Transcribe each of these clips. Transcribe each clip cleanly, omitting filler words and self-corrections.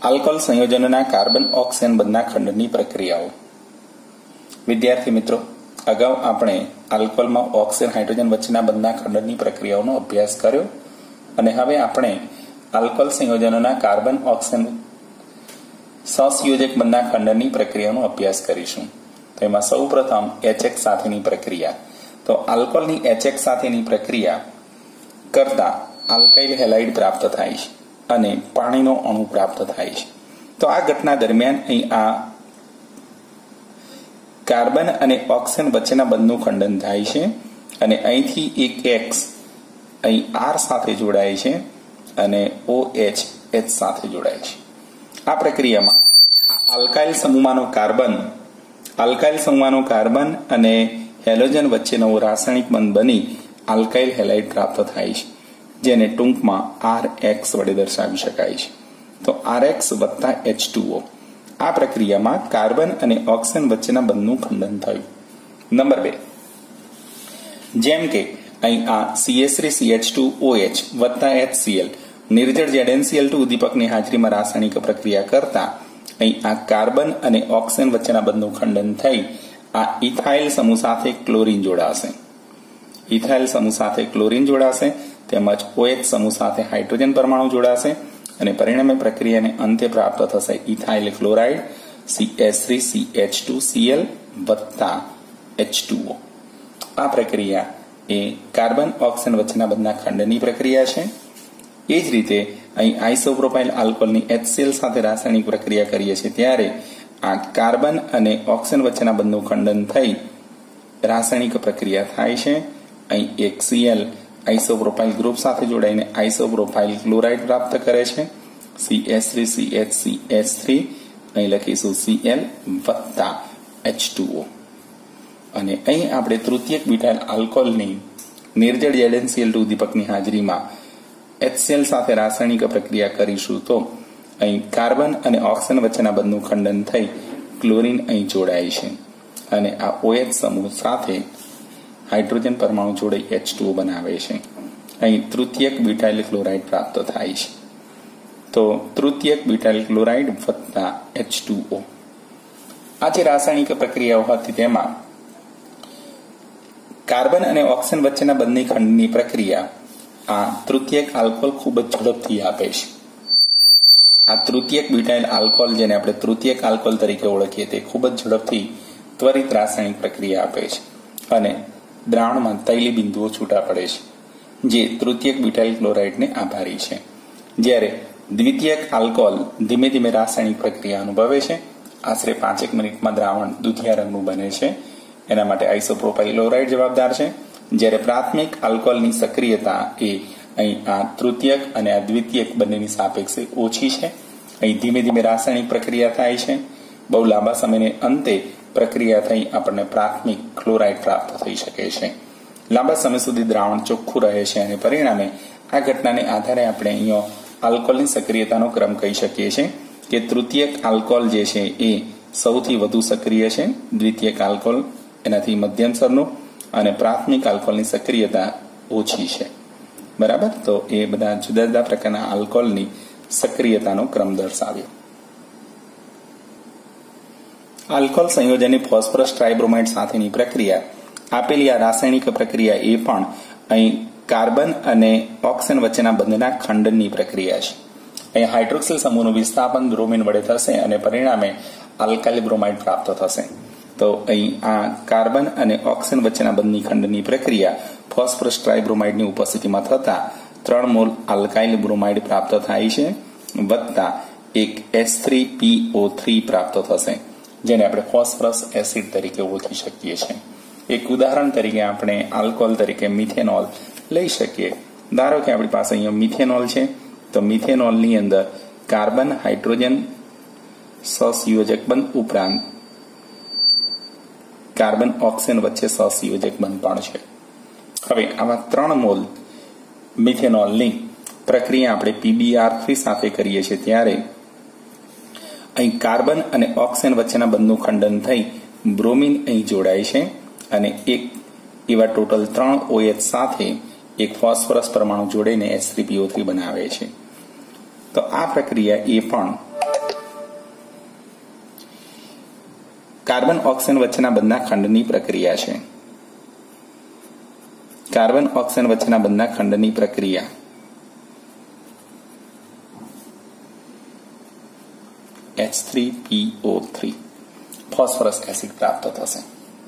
Alcohol સંયોજનોના carbon oxygen બંધના ખંડની પ્રક્રિયાઓ. વિદ્યાર્થી મિત્રો, અગાઉ આપણે આલ્કોહોલમાં ઓક્સિજન હાઇડ્રોજન વચ્ચેના બંધના ખંડની પ્રક્રિયાઓનો અભ્યાસ કર્યો અને હવે આપણે આલ્કોહોલ સંયોજનોના કાર્બન ઓક્સિજન સહસંયોજક બંધના ખંડની પ્રક્રિયાનો અભ્યાસ કરીશું. તો એમાં સૌપ્રથમ HX સાથેની પ્રક્રિયા. તો આલ્કોહોલની HX સાથેની પ્રક્રિયા કરતા આલ્કાઇલ હેલાઇડ પ્રાપ્ત થાય છે અને પાણીનો અણુ પ્રાપ્ત થાય છે. તો આ ઘટના દરમિયાન અહીં આ કાર્બન અને ઓક્સિજન વચ્ચેના બંધનું ખંડન થાય છે અને અહીંથી એક X અહીં R સાથે જોડાય છે અને OH H સાથે જોડાય છે. આ પ્રક્રિયામાં આલ્કાઇલ સમૂહમાંનો કાર્બન અને હેલોજન વચ્ચેનો રાસાયણિક બંધ બની આલ્કાઇલ હેલાઇડ પ્રાપ્ત થાય છે, જેને ટૂંકમાં RX વડે દર્શાવી શકાય છે. તો RX વત્તા H2O. આ પ્રક્રિયામાં કાર્બન અને ઓક્સિજન વચ્ચેના બંધનું ખંડન થયું. નંબર 2, જેમ કે અહીં આ CH3CH2OH વત્તા HCl નિર્જળ ZnCl2 ઉદ્દીપકની હાજરીમાં રાસાયણિક પ્રક્રિયા કરતા અહીં આ કાર્બન અને ઓક્સિજન વચ્ચેના બંધનું ખંડન થઈ આ ઇથાઇલ સમૂહ સાથે ક્લોરીન જોડાશે. તેમજ OH સમૂહ સાથે હાઇડ્રોજન પરમાણુ જોડાશે અને પરિણામે પ્રક્રિયાને અંતે પ્રાપ્ત થશે ઇથાઇલ ક્લોરાઇડ CH3CH2Cl વત્તા H2O. આ પ્રક્રિયા એ કાર્બન ઓક્સિજન વચ્ચેના બંધના ખંડની પ્રક્રિયા છે. એ જ રીતે અહીં આઇસોપ્રોપાઇલ આલ્કોહોલની HCl સાથે રાસાયણિક પ્રક્રિયા કરીએ છીએ ત્યારે આ કાર્બન અને ઓક્સિજન વચ્ચેના બંધનું ખંડન થઈ રાસાયણિક પ્રક્રિયા થાય છે. અહીં એક Cl આઇસોપ્રોપાઇલ ગ્રુપ સાથે જોડાઈને આઇસોપ્રોપાઇલ ક્લોરાઇડ પ્રાપ્ત કરે છે CH3CHCH3. અહીં લખીશું Cl વત્તા H2O અને અહીં આપણે તૃતીયક બ્યુટાઇલ આલ્કોહોલની નિર્જળ ZnCl2 ઉદ્દીપકની હાજરીમાં HCl સાથે રાસાયણિક પ્રક્રિયા કરીશું તો અહીં કાર્બન અને ઓક્સિજન વચ્ચેના બંધનું ખંડન થઈ ક્લોરીન અહીં જોડાય છે અને આ OH સમૂહ સાથે હાઇડ્રોજન પરમાણુ જોડી H2O બનાવે છે. અહીં તૃતીયક બ્યુટાઇલ ક્લોરાઇડ પ્રાપ્ત થાય છે. તો તૃતીયક બ્યુટાઇલ ક્લોરાઇડ વત્તા H2O. આ જે રાસાયણિક પ્રક્રિયાઓ હતી તેમાં કાર્બન અને ઓક્સિજન વચ્ચેના બંધની ખંડની પ્રક્રિયા આ તૃતીયક આલ્કોહોલ ખૂબ જ ઝડપથી આપે છે. આ તૃતીયક બ્યુટાઇલ આલ્કોહોલ, જેને આપણે તૃતીયક આલ્કોહોલ તરીકે ઓળખીએ, તે ખૂબ જ ઝડપથી ત્વરિત રાસાયણિક પ્રક્રિયા આપે છે અને દ્રાવણમાં તૈલી બિંદુઓ છૂટા પડે છે, જે તૃતીયક બ્યુટાઇલ ક્લોરાઇડને આભારી છે. જ્યારે દ્વિતીયક આલ્કોહોલ ધીમે ધીમે રાસાયણિક પ્રક્રિયા અનુભવે છે. આશરે 5 મિનિટમાં દ્રાવણ દૂધિયા રંગનું બને છે. એના માટે આઇસોપ્રોપાઇલ ક્લોરાઇડ જવાબદાર છે. જ્યારે પ્રાથમિક આલ્કોહોલની સક્રિયતા એ અહીં આ તૃતીયક અને આ દ્વિતીયક બંનેની સાપેક્ષે ઓછી છે. અહીં ધીમે ધીમે રાસાયણિક પ્રક્રિયા થાય છે. બહુ લાંબા સમયને અંતે પ્રક્રિયા થઈ આપણને પ્રાથમિક ક્લોરાઇડ પ્રાપ્ત થઈ શકે છે. લાંબા સમય સુધી દ્રાવણ ચોખ્ખું રહે છે અને પરિણામે આ ઘટનાને આધારે આપણે અહીંયા આલ્કોહોલની સક્રિયતાનો ક્રમ કહી શકીએ છીએ કે તૃતીયક આલ્કોહોલ જે છે એ સૌથી વધુ સક્રિય છે, દ્વિતીયક આલ્કોહોલ એનાથી મધ્યમ સ્તરનું અને પ્રાથમિક આલ્કોહોલની સક્રિયતા ઓછી છે. બરાબર. તો એ બધા જુદા જુદા પ્રકારના આલ્કોહોલની સક્રિયતાનો ક્રમ દર્શાવ્યો. આલ્કોહોલ સંયોજનની ફોસ્ફરસ ટ્રાઇબ્રોમાઇડ સાથેની પ્રક્રિયા. આપેલી આ રાસાયણિક પ્રક્રિયા એ પણ અહીં કાર્બન અને ઓક્સિજન વચ્ચેના બંધના ખંડનની પ્રક્રિયા છે. અહીં હાઇડ્રોક્સિલ સમૂહનું વિસ્થાપન બ્રોમિન વડે થશે અને પરિણામે આલ્કાઇલ બ્રોમાઇડ પ્રાપ્ત થશે. તો અહીં આ કાર્બન અને ઓક્સિજન વચ્ચેના બંધની ખંડની પ્રક્રિયા ફોસ્ફરસ ટ્રાઇબ્રોમાઇડની ઉપસ્થિતિમાં થતા 3 મોલ આલ્કાઇલ બ્રોમાઇડ પ્રાપ્ત થાય છે વત્તા એક H3PO3 પ્રાપ્ત થશે, જેને આપણે ફોસ્ફરસ એસિડ તરીકે ઓળખી શકીએ છીએ. એક ઉદાહરણ તરીકે આપણે આલ્કોહોલ તરીકે મિથેનોલ લઈ શકીએ. ધારો કે આપણી પાસે અહીંયા મિથેનોલ છે. તો મિથેનોલની અંદર કાર્બન હાઇડ્રોજન સહસંયોજક બંધ ઉપરાંત કાર્બન ઓક્સિજન વચ્ચે સહસંયોજક બંધ પણ છે. હવે આવા 3 મોલ મિથેનોલની પ્રક્રિયા આપણે PbR3 સાથે કરીએ છીએ ત્યારે અહીં કાર્બન અને ઓક્સિજન વચ્ચેના બંધનું ખંડન થઈ બ્રોમિન અહીં જોડાય છે અને એક એવા ટોટલ 3 OH સાથે એક ફોસ્ફરસ પરમાણુ જોડીને H3PO3 બનાવે છે. તો આ પ્રક્રિયા એ પણ કાર્બન ઓક્સિજન વચ્ચેના બંધના ખંડની પ્રક્રિયા છે. કાર્બન ઓક્સિજન વચ્ચેના બંધના ખંડની પ્રક્રિયા H3PO3 ફોસ્ફરસ એસિડ પ્રાપ્ત થશે.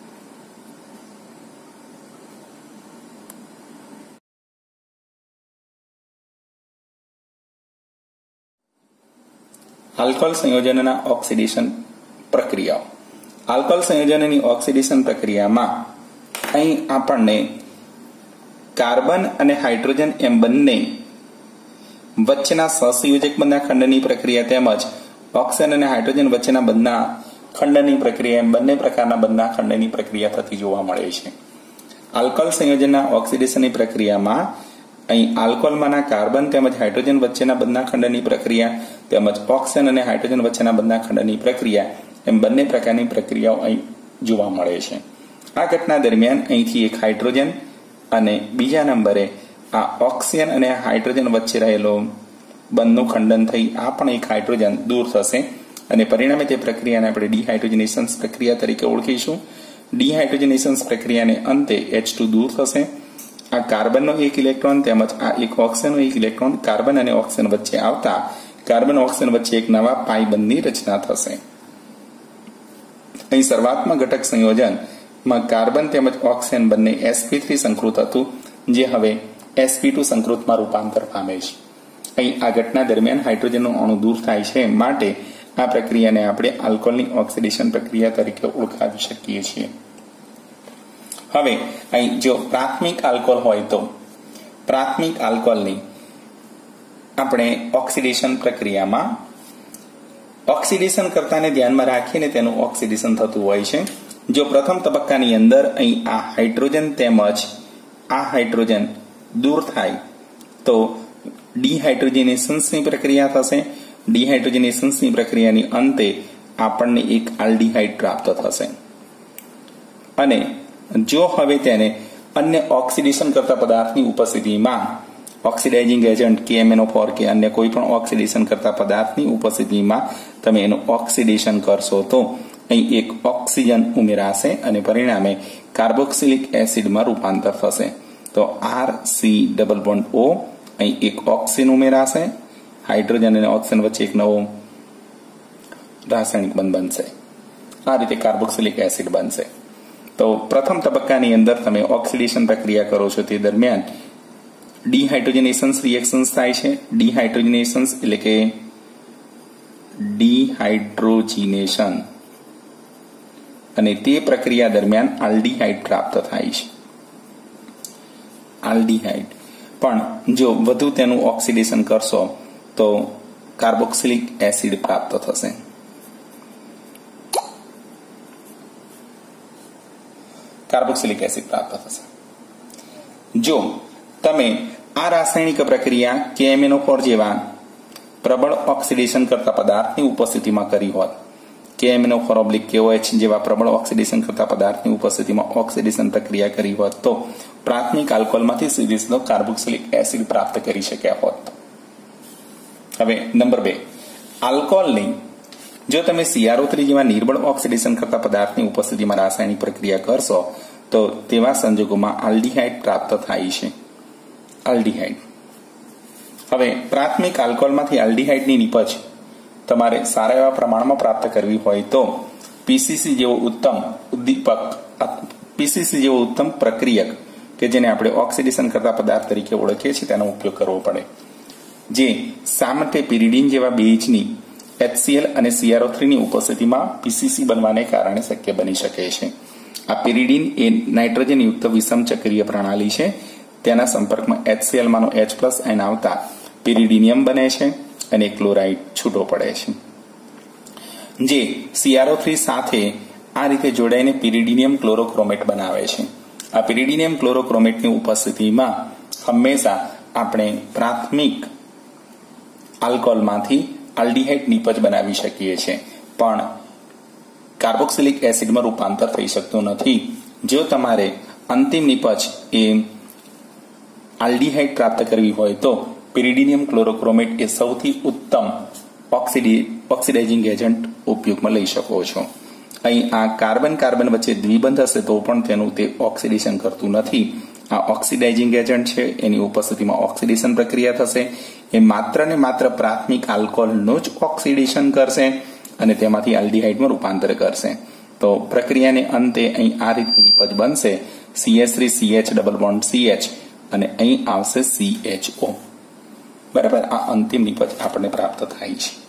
આલ્કોહોલ સંયોજનના ઓક્સિડેશન પ્રક્રિયાઓ. આલ્કોહોલ સંયોજનની ઓક્સિડેશન પ્રક્રિયામાં અહીં આપણને કાર્બન અને હાઇડ્રોજન એમ બંને વચ્ચેના સહસંયોજક બંધના ખંડની પ્રક્રિયા તેમજ ઓક્સિજન અને હાઇડ્રોજન વચ્ચેના બંધના ખંડની પ્રક્રિયા એમ બંને પ્રકારના બંધના ખંડની પ્રક્રિયા થતી જોવા મળે છે. આલ્કોહોલ સંયોજનના ઓક્સિડેશનની પ્રક્રિયામાં અહીં આલ્કોહોલમાંના કાર્બન તેમજ હાઇડ્રોજન વચ્ચેના બંધના ખંડની પ્રક્રિયા તેમજ ઓક્સિજન અને હાઇડ્રોજન વચ્ચેના બંધના ખંડની પ્રક્રિયા એમ બંને પ્રકારની પ્રક્રિયાઓ અહીં જોવા મળે છે. આ ઘટના દરમિયાન અહીંથી એક હાઇડ્રોજન અને બીજા નંબરે આ ઓક્સિજન અને હાઇડ્રોજન વચ્ચે રહેલો બંધનું ખંડન થઈ આ પણ એક હાઇડ્રોજન દૂર થશે અને પરિણામે તે પ્રક્રિયાને આપણે ડિહાઇડ્રોજનેશન પ્રક્રિયા તરીકે ઓળખીશું. ડિહાઇડ્રોજનેશન પ્રક્રિયાને અંતે H2 દૂર થશે. આ કાર્બનનો એક ઇલેક્ટ્રોન તેમજ આ એક ઓક્સિજનનો એક ઇલેક્ટ્રોન કાર્બન અને ઓક્સિજન વચ્ચે આવતા કાર્બન ઓક્સિજન વચ્ચે એક નવા પાઈ બંધની રચના થશે. અહીં શરૂઆતમાં ઘટક સંયોજનમાં કાર્બન તેમજ ઓક્સિજન બંને sp3 સંકૃત હતું જે હવે sp2 સંકૃતમાં રૂપાંતર પામે છે. અહીં આ ઘટના દરમિયાન હાઇડ્રોજનનું અણુ દૂર થાય છે માટે આ પ્રક્રિયાને આપણે આલ્કોહોલની ઓક્સિડેશન પ્રક્રિયા તરીકે ઓળખાવી શકીએ છીએ. હવે અહીં જો પ્રાથમિક આલ્કોહોલ હોય તો પ્રાથમિક આલ્કોહોલની આપણે ઓક્સિડેશન પ્રક્રિયામાં ઓક્સિડેશન કરતાને ધ્યાનમાં રાખીને તેનું ઓક્સિડેશન થતું હોય છે. જો પ્રથમ તબક્કાની અંદર અહીં આ હાઇડ્રોજન તેમજ આ હાઇડ્રોજન દૂર થાય તો ડિહાઇડ્રોજનેશનની પ્રક્રિયા થશે. ડિહાઇડ્રોજનેશનની પ્રક્રિયાની અંતે આપણને એક આલ્ડીહાઇડ પ્રાપ્ત થશે અને જો હવે તેને અન્ય ઓક્સિડેશન કરતા પદાર્થની ઉપસ્થિતિમાં ઓક્સિડાઇઝિંગ એજન્ટ KMnO4 કે અન્ય કોઈ પણ ઓક્સિડેશન કરતા પદાર્થની ઉપસ્થિતિમાં તમે એનું ઓક્સિડેશન કરશો તો અહીં એક ઓક્સિજન ઉમેરાશે અને પરિણામે કાર્બોક્સિલિક એસિડમાં રૂપાંતર થશે. તો RC⋯O અહીં એક ઓક્સિજન ઉમેરાશે. હાઇડ્રોજન અને ઓક્સિજન વચ્ચે એક નવો રાસાયણિક બંધ બનશે. આ રીતે કાર્બોક્સિલિક એસિડ બનશે. તો પ્રથમ તબક્કાની અંદર તમે ઓક્સિડેશન પ્રક્રિયા કરો છો તે દરમિયાન ડિહાઇડ્રોજનેશન રિએક્શન્સ થાય છે. ડિહાઇડ્રોજનેશન એટલે કે ડિહાઇડ્રોજનેશન અને તે પ્રક્રિયા દરમિયાન આલ્ડીહાઇડ પ્રાપ્ત થાય છે. આલ્ડીહાઇડ પણ જો વધુ તેનું ઓક્સિડેશન કરશો તો કાર્બોક્સિલિક એસિડ પ્રાપ્ત થશે. કાર્બોક્સિલિક એસિડ પ્રાપ્ત થશે. જો તમે આ રાસાયણિક પ્રક્રિયા KMnO4 જેવા પ્રબળ ઓક્સિડેશન કરતા પદાર્થની ઉપસ્થિતિમાં કરી હોત, KMnO4/KOH જેવા પ્રબળ ઓક્સિડેશન કરતા પદાર્થની ઉપસ્થિતિમાં ઓક્સિડેશન પ્રક્રિયા કરી હોત તો પ્રાથમિક આલ્કોહોલમાંથી સીધો કાર્બોક્સિલિક એસિડ પ્રાપ્ત કરી શક્યા હોત. હવે નંબર 2, આલ્કોહોલની જો તમે CrO3 જેવા નિર્બળ ઓક્સિડેશન કરતા પદાર્થની ઉપસ્થિતિમાં રાસાયણિક પ્રક્રિયા કરશો તો તેવા સંજોગોમાં આલ્ડીહાઇડ પ્રાપ્ત થાય છે. આલ્ડીહાઇડ. હવે પ્રાથમિક આલ્કોહોલમાંથી આલ્ડીહાઇડની નિપજ તમારે સારા એવા પ્રમાણમાં પ્રાપ્ત કરવી હોય તો PCC જેવો ઉત્તમ ઉદ્દીપક PCC જેવો ઉત્તમ પ્રક્રિયક કે જેને આપણે ઓક્સિડેશન કરતા પદાર્થ તરીકે ઓળખીએ છીએ તેનો ઉપયોગ કરવો પડે, જે સામાન્ય પિરિડીન જેવા બેઝની HCl અને CrO3 ની ઉપસ્થિતિમાં PCC બનવાને કારણે શક્ય બની શકે છે. આ પિરિડીન એ નાઇટ્રોજન યુક્ત વિષમ ચક્રીય પ્રણાલી છે. તેના સંપર્કમાં HCl માંનો H+ આયન આવતા પિરિડીનિયમ બને છે અને ક્લોરાઇડ છૂટો પડે છે, જે CrO3 સાથે આ રીતે જોડાઈને પિરિડીનિયમ ક્લોરોક્રોમેટ બનાવે છે. આ પિરિડીનિયમ ક્લોરોક્રોમેટની ઉપસ્થિતિમાં હંમેશા આપણે પ્રાથમિક આલ્કોહોલમાંથી આલ્ડીહાઇડ નિપજ બનાવી શકીએ છીએ, પણ કાર્બોક્સિલિક એસિડમાં રૂપાંતર થઈ શકતું નથી. જો તમારે અંતિમ નિપજ એ આલ્ડીહાઇડ પ્રાપ્ત કરવી હોય તો પિરિડીનિયમ ક્લોરોક્રોમેટ એ સૌથી ઉત્તમ ઓક્સિડાઇઝિંગ એજન્ટ ઉપયોગમાં લઈ શકો છો. અહીં આ કાર્બન કાર્બન વચ્ચે દ્વિબંધ હશે તો પણ તેનું તે ઓક્સિડેશન કરતું નથી. આ ઓક્સિડાઇઝિંગ એજન્ટ છે, એની ઉપસ્થિતિમાં ઓક્સિડેશન પ્રક્રિયા થશે. એ માત્ર ને માત્ર પ્રાથમિક આલ્કોહોલનું જ ઓક્સિડેશન કરશે અને તેમાંથી આલ્ડીહાઇડમાં રૂપાંતર કરશે. તો પ્રક્રિયાને અંતે અહીં આ રીતની નિપજ બનશે, CH3CH ડબલ બોન્ડ CH અને અહીં આવશે CHO. બરાબર, આ અંતિમ નિપજ આપણને પ્રાપ્ત થાય છે.